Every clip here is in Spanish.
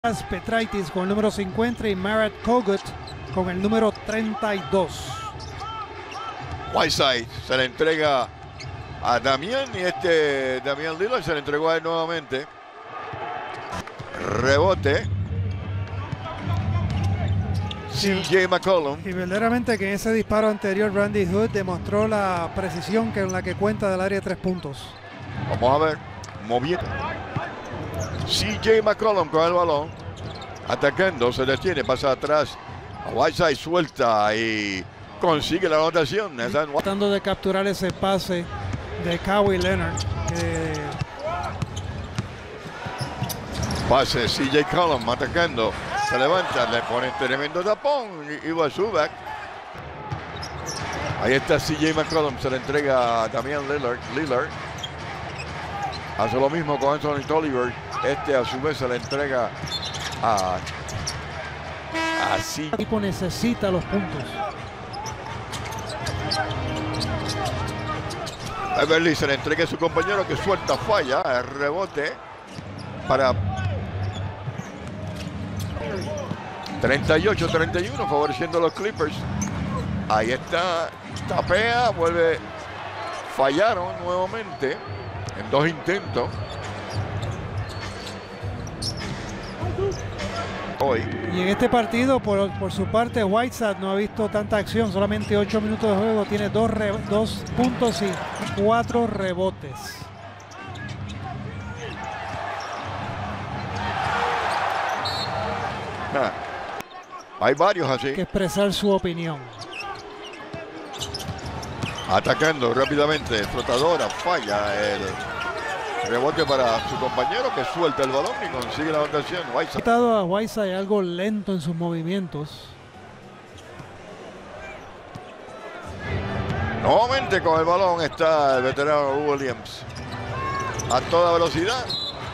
Petraitis con el número 50 y Marat Kogut con el número 32. Whiteside se le entrega a Damian y Damian Lillard se le entregó a él nuevamente. Rebote. CJ McCollum. Y verdaderamente que en ese disparo anterior Randy Hood demostró la precisión con la que cuenta del área de 3 puntos. Vamos a ver. Moviendo. CJ McCollum con el balón. Atacando, se detiene, pasa atrás. A Whiteside suelta y consigue la anotación. Tratando de capturar ese pase de Kawhi Leonard. Pase CJ McCollum atacando. Se levanta, le pone tremendo tapón y va Zubac. Ahí está CJ McCollum, se le entrega a Damian Lillard. Hace lo mismo con Anthony Tolliver. A su vez se le entrega a El equipo necesita los puntos. Beverly se le entrega a su compañero que suelta, falla. El rebote para 38-31, favoreciendo a los Clippers. Ahí está, tapea, vuelve. Fallaron nuevamente en 2 intentos. Hoy. Y en este partido, por su parte, Whiteside no ha visto tanta acción, solamente 8 minutos de juego, tiene 2 puntos y 4 rebotes. Hay varios así. Hay que expresar su opinión. Atacando rápidamente, flotadora, falla el rebote para su compañero que suelta el balón y consigue la anotación. Ha estado a Whiteside algo lento en sus movimientos. Nuevamente con el balón está el veterano Williams. A toda velocidad.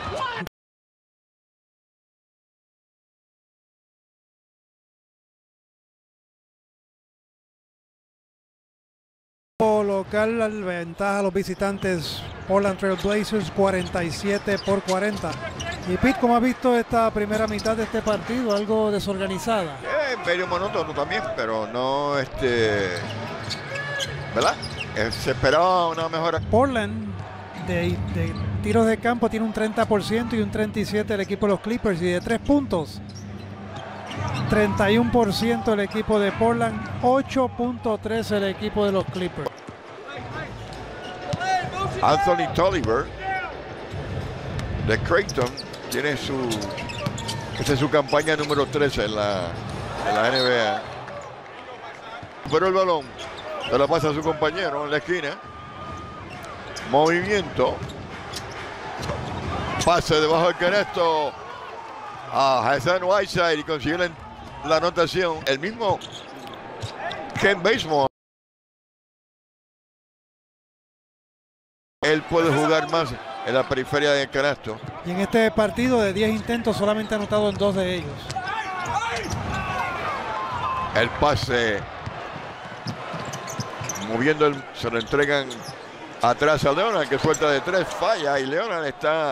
Local la ventaja a los visitantes Portland Trail Blazers 47-40. Y Pete, ¿cómo has visto esta primera mitad de este partido? Algo desorganizada. Medio monótono también, pero no ¿verdad? Se esperaba una mejora. Portland de tiros de campo tiene un 30% y un 37% el equipo de los Clippers, y de 3 puntos 31% el equipo de Portland, 8.3 el equipo de los Clippers. Anthony Tolliver de Creighton tiene esta es su campaña número 13 en la NBA. Pero el balón se lo pasa a su compañero en la esquina. Movimiento. Pase debajo del canasto a Hassan Whiteside y consigue la anotación. El mismo Ken Bazemore. Él puede jugar más en la periferia del canasto. Y en este partido de 10 intentos solamente ha anotado en 2 de ellos. El pase. Moviendo, se lo entregan atrás a Leonard, que suelta de 3, falla y Leonard está.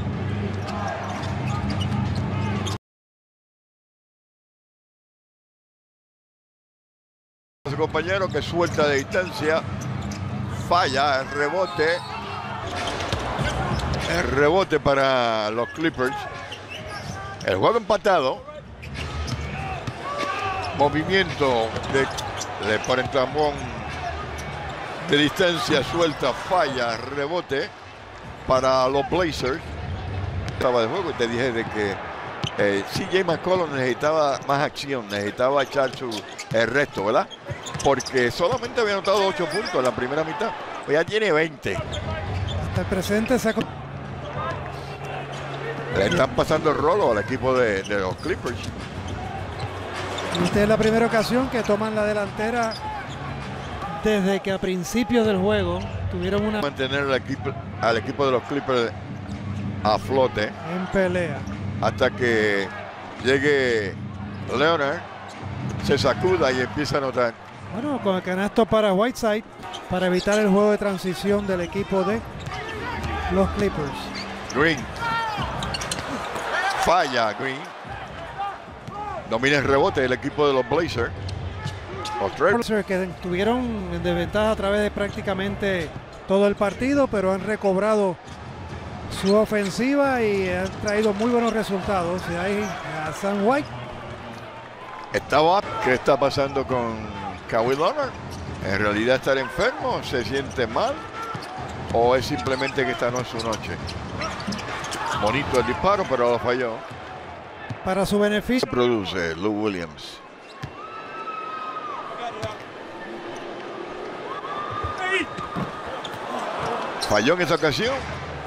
Su compañero que suelta de distancia, falla el rebote. El rebote para los Clippers. El juego empatado. Movimiento de por el tambón de distancia, suelta, falla, rebote para los Blazers. Estaba de juego y te dije de que CJ McCollum necesitaba más acción, necesitaba echar el resto, ¿verdad? Porque solamente había anotado 8 puntos en la primera mitad, pues ya tiene 20. Hasta el presente se ha... Le están pasando el rolo al equipo de los Clippers. Y esta es la primera ocasión que toman la delantera desde que a principios del juego tuvieron una... Mantener al equipo de los Clippers a flote. En pelea. Hasta que llegue Leonard, se sacuda y empieza a anotar. Bueno, con el canasto para Whiteside, para evitar el juego de transición del equipo de los Clippers. Green. Falla Green. Domina el rebote el equipo de los Blazers. Los Blazers que estuvieron en desventaja a través de prácticamente todo el partido, pero han recobrado su ofensiva y han traído muy buenos resultados. Y ahí Hassan White. ¿Qué está pasando con Kawhi Leonard? ¿En realidad estar enfermo? ¿Se siente mal? ¿O es simplemente que esta no es su noche? Bonito el disparo, pero lo falló. Para su beneficio. Produce Lou Williams. Falló en esa ocasión.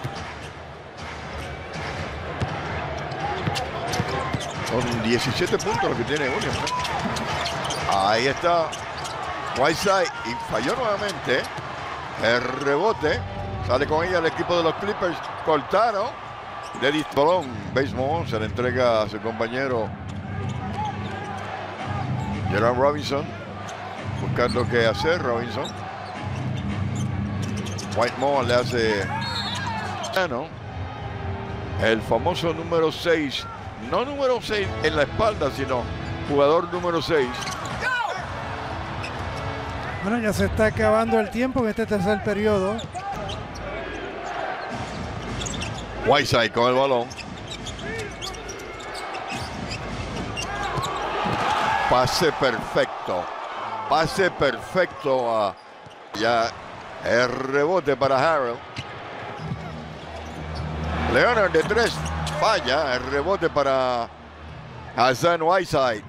Son 17 puntos lo que tiene Williams. Ahí está Whiteside y falló nuevamente. El rebote. Sale con ella el equipo de los Clippers. Cortaron. De balón. Baseball se le entrega a su compañero Gerard Robinson. Buscando qué hacer Robinson. Whitemore le hace el famoso número 6. No número 6 en la espalda, sino jugador número 6. Bueno, ya se está acabando el tiempo en este tercer periodo. Whiteside con el balón. Pase perfecto. Pase perfecto a ya el rebote para Harrell. Leonard de 3 falla. El rebote para Hassan Whiteside.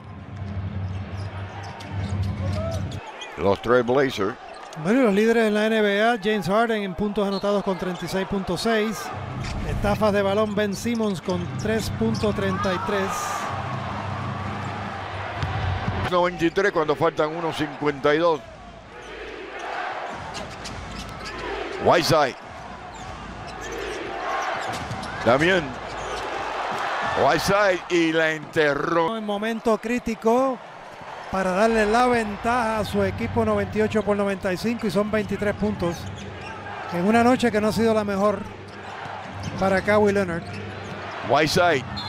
Los Trail Blazers. Bueno, los líderes en la NBA, James Harden en puntos anotados con 36.6. Estafas de balón Ben Simmons con 3.33. 93 cuando faltan 1.52. Whiteside. También Whiteside y la enterró. En momento crítico para darle la ventaja a su equipo 98-95 y son 23 puntos. En una noche que no ha sido la mejor para Kawhi Leonard. Whiteside